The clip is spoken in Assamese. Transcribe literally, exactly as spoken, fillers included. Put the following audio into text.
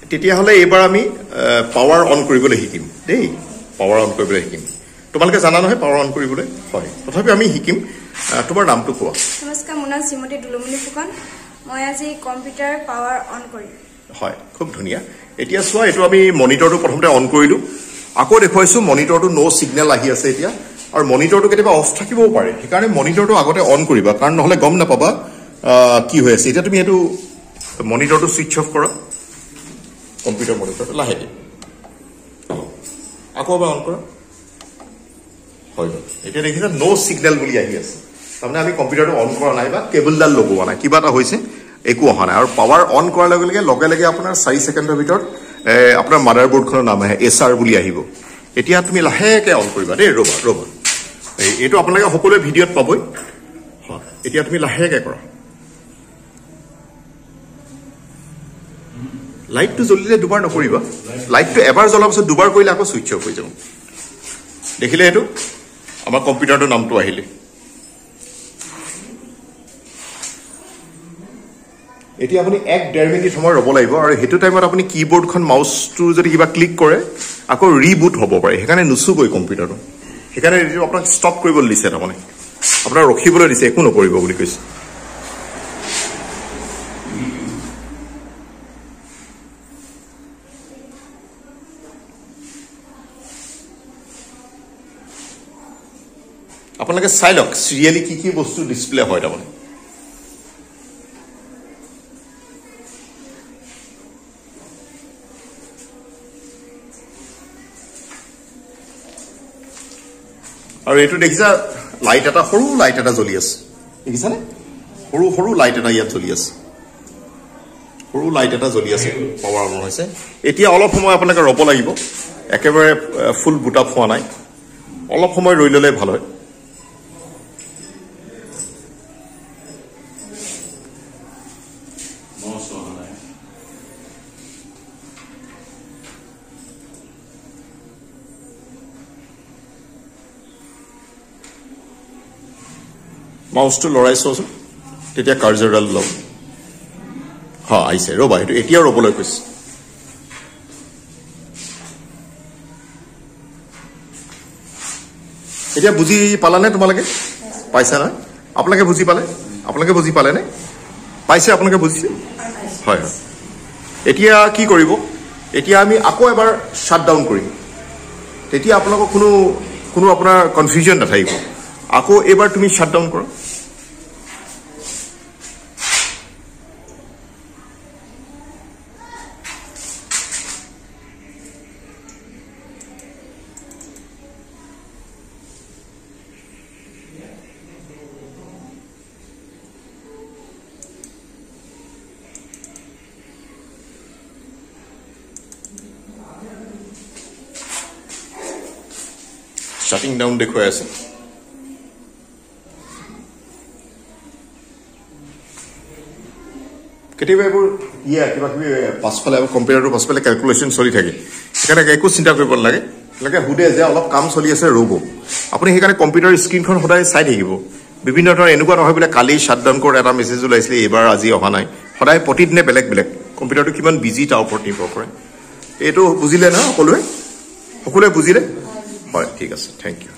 তেতিয়াহ'লে এইবাৰ আমি পাৱাৰ অন কৰিবলৈ শিকিম দেই পাৱাৰ অন কৰিবলৈ শিকিম তোমালোকে জানা নহয় পাৱাৰ অন কৰিবলৈ হয় তথাপি আমি শিকিম তোমাৰ নামটো কোৱা নমস্কাৰ মোৰ নাম শ্ৰীমতী দুলুমণি ফুকন মই আজি কম্পিউটাৰ পাৱাৰ অন কৰিম হয় খুব ধুনীয়া এতিয়া চোৱা এইটো আমি মনিটৰটো প্ৰথমতে অন কৰিলো আকৌ দেখুৱাইছো মনিটৰটো নো সিগনেল আহি আছে এতিয়া আৰু মনিটৰটো কেতিয়াবা অফ থাকিবও পাৰে সেইকাৰণে মনিটৰটো আগতে অন কৰিবা কাৰণ নহলে গম নাপাবা কি হৈ আছে এতিয়া তুমি এইটো মনিটৰটো সুইচ অফ কৰা কম্পিউটাৰ মনিটৰটো লাহেকে আকৌ এবাৰ অন কৰা হয় এতিয়া দেখিছা নো সিগনেল বুলি আহি আছে তাৰমানে আমি কম্পিউটাৰটো অন কৰা নাই বা কেবলডাল লগোৱা নাই কিবা এটা হৈছে একো অহা নাই আৰু পাৱাৰ অন কৰাৰ লগে লগে লগে লগে আপোনাৰ চাৰি ছেকেণ্ডৰ ভিতৰত আপোনাৰ মাদাৰবোৰ্ডখনৰ নাম আহে এছ আৰ বুলি আহিব এতিয়া তুমি লাহেকে অন কৰিবা দেই ৰ'বা ৰ'বা এইটো আপোনালোকে সকলোৱে ভিডিঅ'ত পাবই হয় এতিয়া তুমি লাহেকে কৰা লাইটটো জ্বলিলে দুবাৰ নকৰিবা লাইটটো এবাৰ জ্বলাৰ পিছত দুবাৰ কৰিলে আকৌ সুইচ অফ হৈ যাব দেখিলে এইটো আমাৰ কম্পিউটাৰটোৰ নামটো আহিলে এতিয়া আপুনি এক ডেৰ মিনিট সময় ৰ'ব লাগিব আৰু সেইটো টাইমত আপুনি কীবৰ্ডখন মাউচটো যদি কিবা ক্লিক কৰে আকৌ ৰিবুট হ'ব পাৰে সেইকাৰণে নুচুবই কম্পিউটাৰটো সেইকাৰণে আপোনাক ষ্টপ কৰিবলৈ দিছে তাৰমানে আপোনাক ৰখিবলৈ দিছে একো নকৰিব বুলি কৈছে আপোনালোকে চাই লওক চিৰিয়েলি কি কি বস্তু ডিছপ্লে হয় তাৰমানে আৰু এইটো দেখিছা লাইট এটা সৰু লাইট এটা জ্বলি আছে দেখিছানে সৰু সৰু লাইট এটা ইয়াত জ্বলি আছে সৰু লাইট এটা জ্বলি আছে পাৱাৰ অন হৈছে এতিয়া অলপ সময় আপোনালোকে ৰ'ব লাগিব একেবাৰে ফুল বুট আপ হোৱা নাই অলপ সময় ৰৈ ল'লে ভাল হয় মাউচটো লৰাই চোৱাচোন তেতিয়া কাৰ্জাৰডাল ল'ব হয় আহিছে ৰ'বা এইটো এতিয়াও ৰ'বলৈ কৈছে এতিয়া বুজি পালানে তোমালোকে পাইছা নহয় আপোনালোকে বুজি পালে আপোনালোকে বুজি পালেনে পাইছে আপোনালোকে বুজিছে হয় হয় এতিয়া কি কৰিব এতিয়া আমি আকৌ এবাৰ শ্বাট ডাউন কৰিম তেতিয়া আপোনালোকৰ কোনো কোনো আপোনাৰ কনফিউজন নাথাকিব আকৌ এবাৰ তুমি শ্বাট ডাউন কৰা শাটিং ডাউন দেখুৱাই আছে কেতিয়াবা এইবোৰ ইয়া কিবা কিবি পাছফালে কম্পিউটাৰটো পাছফালে কেলকুলেশ্যন চলি থাকে সেইকাৰণে একো চিন্তা কৰিব নালাগে লাগে সুধে যে অলপ কাম চলি আছে ৰ'ব আপুনি সেইকাৰণে কম্পিউটাৰ স্ক্ৰীণখন সদায় চাই থাকিব বিভিন্ন ধৰণৰ এনেকুৱা নহয় বোলে কালি শ্বাট ডাউন কৰি এটা মেছেজ ওলাইছিলে এইবাৰ আজি অহা নাই সদায় প্ৰতিদিনে বেলেগ বেলেগ কম্পিউটাৰটো কিমান বিজি তাৰ ওপৰত নিৰ্ভৰ কৰে এইটো বুজিলে ন সকলোৱে সকলোৱে বুজিলে হয় ঠিক আছে থেংক ইউ